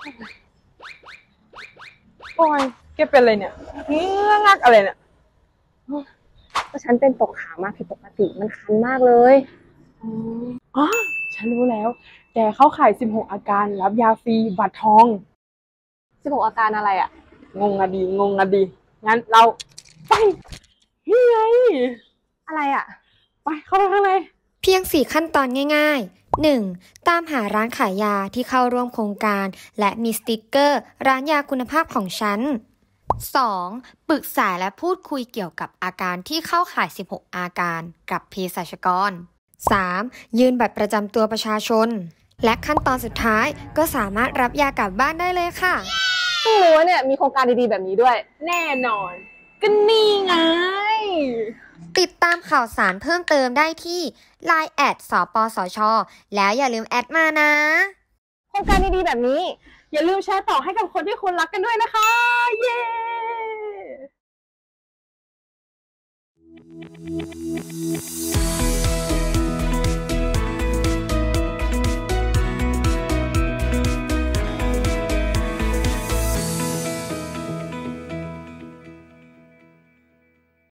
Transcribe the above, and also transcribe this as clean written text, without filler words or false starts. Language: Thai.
โอ้ยแกเป็นอะไรเนี่ยเงื้องักอะไรเนี่ยก็ฉันเป็นตกขามากผิดปกติมันคันมากเลยอ๋อฉันรู้แล้วแกเข้าข่าย16อาการรับยาฟรีบัตรทอง 16อาการอะไรอ่ะงงอะดีงั้นเราไปนี่ไงอะไรอ่ะไปเข้าไปข้างในเพียง4ขั้นตอนง่ายๆ 1. ตามหาร้านขายยาที่เข้าร่วมโครงการและมีสติกเกอร์ร้านยาคุณภาพของฉัน 2. ปรึกษาและพูดคุยเกี่ยวกับอาการที่เข้าข่าย16อาการกับเภสัชกร 3. ยื่นบัตรประจำตัวประชาชนและขั้นตอนสุดท้ายก็สามารถรับยากลับบ้านได้เลยค่ะเพิ่งรู้ว่าเนี่ยมีโครงการดีๆแบบนี้ด้วยแน่นอนก็นี่ไงติดตามข่าวสารเพิ่มเติมได้ที่ Line แอดสปสชแล้วอย่าลืมแอดมานะโครงการดีๆแบบนี้อย่าลืมแชร์ต่อให้กับคนที่คุณรักกันด้วยนะคะเย้